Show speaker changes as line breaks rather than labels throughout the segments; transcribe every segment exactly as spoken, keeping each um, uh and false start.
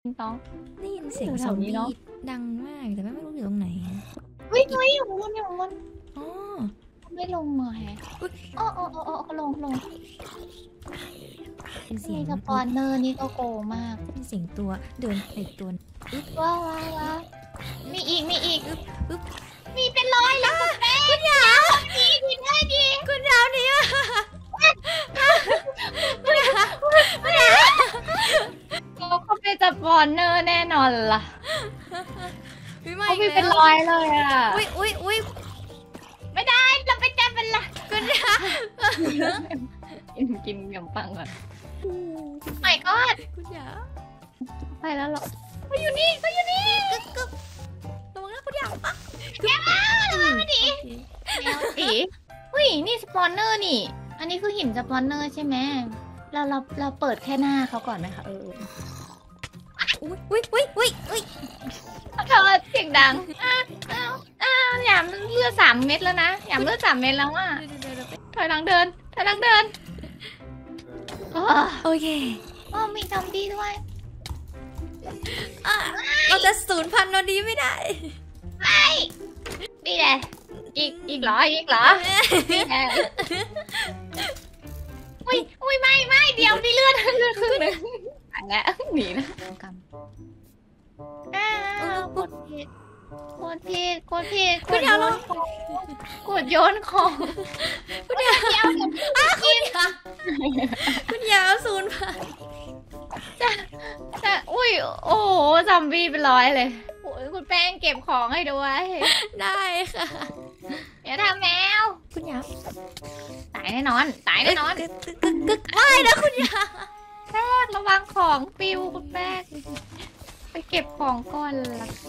ต้อง
ได้ยินเสียงซอมบี้ดังมากแต่ไม่รู้อยู่ตรงไหน
วิ่งไว้อยู่บนอยู่บน
อ๋อ
ไม่ลงมาแฮะอ๋ออ๋ออ๋อลงลง
เสียง
สปอนเนอร์นี่ก็โกมาก
มีเสียงตัวเดินไปตัว
อึ๊บว้าวว้าวมีอีกมีอีกอึ๊บอึ๊บมีเป็นร้อยแล้วคุณแม่คุณยาวดีดีได้ดี
คุณยาวนี่
เขาเขาเป็นสปอนเนอร์แน่นอนล่ะเขามีเป็นร้อยเลยอ่ะ
อุ้ยอุ้ยอุ้ย
ไม่ได้เราไปจับเป็นละ
คุณยาว
กินกินขนมปังก่อนไม่ก็
คุณยาว
ไปแล้วหรอเขาอยู่นี่เขาอยู่นี่
กึ๊บกึ๊บระวังนะคุณยาว
แกมาระวังไม่ดีแมวตีอุ้ยนี่สปอนเนอร์นี่อันนี้คือหินสปอนเนอร์ใช่ไหมเราเราเราเปิดแค่หน้าเขาก่อนไหมคะเออ
อุ้ยอุ้ยอุ้ยอุ้ยอุ้ย
เธอเสียงดังอ้าวอ้าวอ้าวหยามเลือดสามเม็ดแล้วนะหยามเลือดสามเม็ดแล้วอ่ะถอยหลังเดินถอยหลังเดิน
โอเค
อ๋อมีซอมบี้ด้วย
เราจะสูญพันธุ์นนี้ไม่ได้
ไม่นี่แหละอีกอีกเหรออีกเหรอนี่แหละอุ้ยอุ้ยไม่ไม่เดี๋ยวมีเลือดเลือดครึ่งนึงตายแล้วหนีนะกำอ้าวกดผิดกดผิดกดผิด
คุณยาว
กดโยนของ
คุณยาวคุณยาวคุณยาวสูญพันธุ์
จะจะอุ้ยโอ้โหซอมบี้เป็นร้อยเลยโอ้ยคุณแป้งเก็บของให้ด้วย
ได้ค่ะ
อย่าทำแมว
คุณยาว
ตายแน่นอนตายแน่นอน
กึกกึกกึกไม่นะคุณยาว
แป้งระวังของปิวคุณแป้งไปเก็บของก่อนล่ะ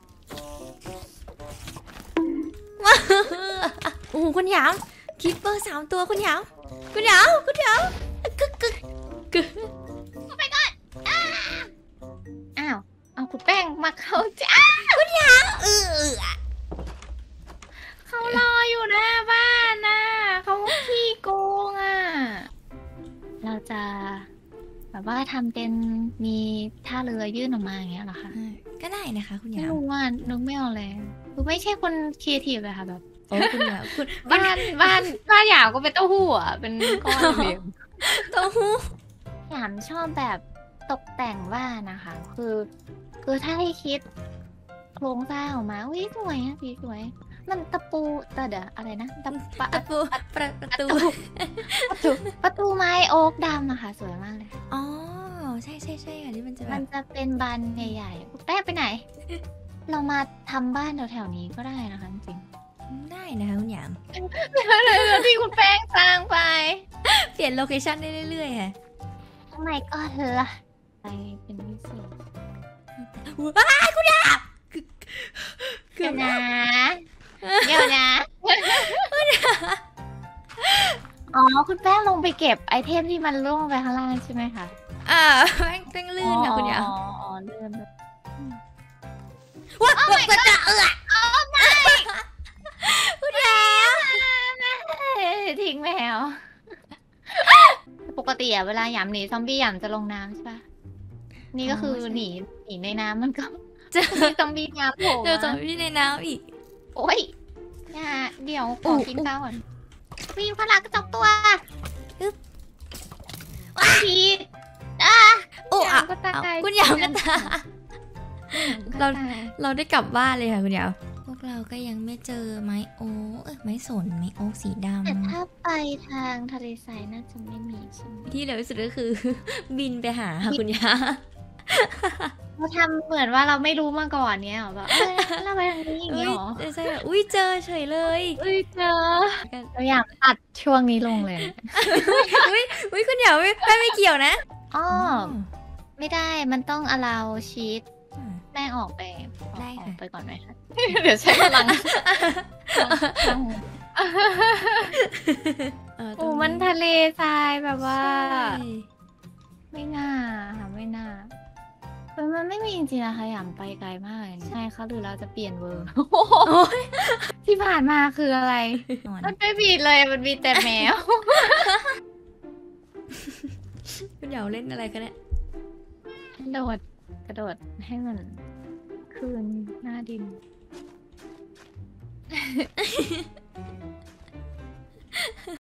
โอ้คุณยาวคิปเปอร์สามตัวคุณยาวคุณยาวคุณยาวกึกกึกกึก
ไปก่อนอ้าวเอาคุณแป้งมาเข้าจ้า
คุณยาวเออ
เขารออยู่หน้าบ้านนะเขาขี้โกงอ่ะเราจะแบบว่าทำเป็นมีท่าเรือยื่นออกมาอย่างเงี้ยเหรอคะ
ก็ได้นะคะคุณยาว
ไม่รู้ว่านึกไม่ออกเลยคือไม่ใช่คนครีเอทีฟเลยค่ะแบบ
โอ้คุณยาวคุณ
บ้านบ้านบ้านหยาวก็เป็นเต้าหู้อ่ะเป็นก้อนเหลี่ยม
เต้าหู้
หยามชอบแบบตกแต่งบ้านนะคะคือคือถ้าให้คิดโครงสร้างออกมาอุ้ยสวยอ่ะสีสวยมันตะปูแต่เดี๋ยวอะไรนะตะ
ตะปูประตู
ประตูประตูไม้โอ๊กดำอะค่ะสวยมากเลย
อ๋อใช่ใช่ใช่ค่ะที่มันจะ
มันจะเป็นบานใหญ่ๆแป้งไปไหนเรามาทำบ้านแถวๆนี้ก็ได้นะคะจริง
ได้นะคะคุณหยาม
เลยที่คุณแป้งสร้างไป
เปลี่ยนโลเคชั่นได้เรื่อยๆค่ะ
ทำไมก็ล่ะไปเป็นพิเศษ
ว้ายคุณหยาม
เดี๋ยวนะเดี๋ยวนะอ๋อคุณแป้งลงไปเก็บไอเทมที่มันล่วงไปข้างล่างใช่ไหมคะ
อ่าแป้งแป้งลื่นนะคุณหยาม
อ๋อลื่น
ว้าวกระจะเออ
โอ้ไม่
คุณหยาม
ทิ้งแมวปกติอะเวลาหยามหนีซอมบี้หยามจะลงน้ำใช่ปะนี่ก็คือหนีหนีในน้ำมันก็
เจอ
ซอมบี้น้ำโผล่
เจอซอมบี้ในน้ำอีก
โอ้ยเนี่ยเดี๋ยวขอกินข้าวก่อนมีพลังกระจกตัวอึ๊บว้าพีอ่ะ
โอ้อะคุณยาวก็ตาเราเราได้กลับบ้านเลยค่ะคุณยาวพวกเราก็ยังไม่เจอไม้โอ๊กเออไม้สนไม้โอ๊กสีดำ
แต่ถ้าไปทางทะเลทรายน่าจะไม่มีใช่ไหม
ที่เร็วที่สุดก็คือบินไปหาคุณยา
เราทำเหมือนว่าเราไม่รู้มาก่อนเนี้ยหรอแบบเราไปทางนี้อย่างเงี้ยหรอ
ใช่อุ้ยเจอเฉยเลย
อุ้ยเจอเราอยากตัดช่วงนี้ลงเลย
อุ้ยอุ้ยคุณยาวไม่ไม่ไม่เกี่ยวนะ
อ๋อไม่ได้มันต้องอลาวชีตแม่ออกไป
ได้ค่ะ
ไปก่อนไหมคะเดี๋ยวใช้พลังโอ้มันทะเลทรายแบบว่าไม่น่าค่ะไม่น่ามันไม่มีจริงๆนะคะอยากไปไกลมากเลยใช่ค่ะหรือเราจะเปลี่ยนเวอร์ที่ผ่านมาคืออะไรมันไม่มีเลยมันมีแต่แมว
คุณอยากเล่นอะไรกันเนี่ย
โดดกระโดดให้มันคืนหน้าดิน